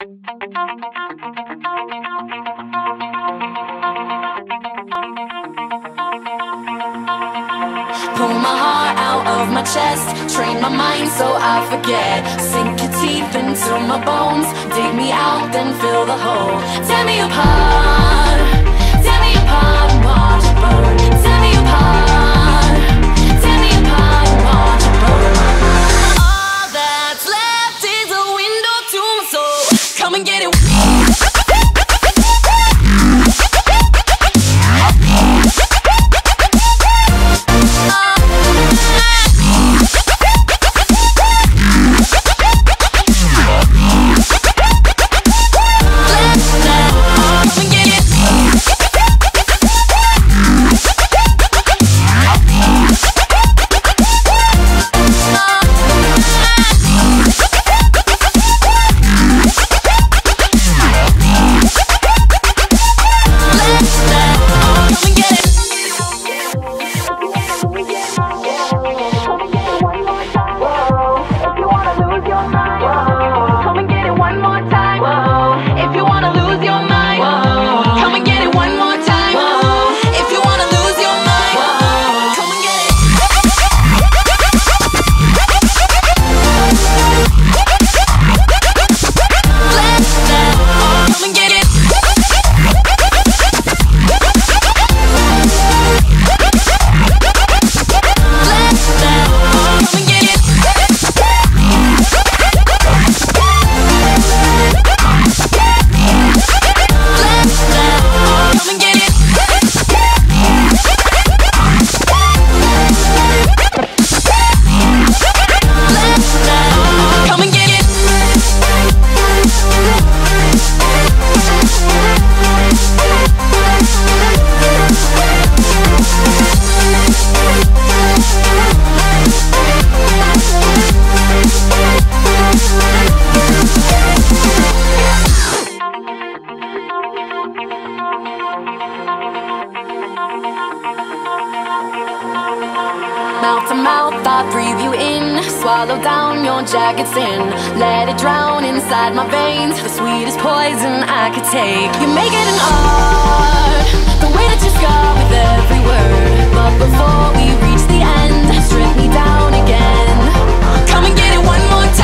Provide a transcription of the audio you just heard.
Pull my heart out of my chest, train my mind so I forget. Sink your teeth into my bones, dig me out, then fill the hole. Tear me apart, tear me apart and watch it burn. Tear me apart, tear me apart and watch it burn. All that's left is a window to my soul. Come and get it. Mouth to mouth, I breathe you in. Swallow down your jagged sin. Let it drown inside my veins. The sweetest poison I could take. You make it an art, the way that you scar with every word. But before we reach the end, strip me down again. Come and get it one more time.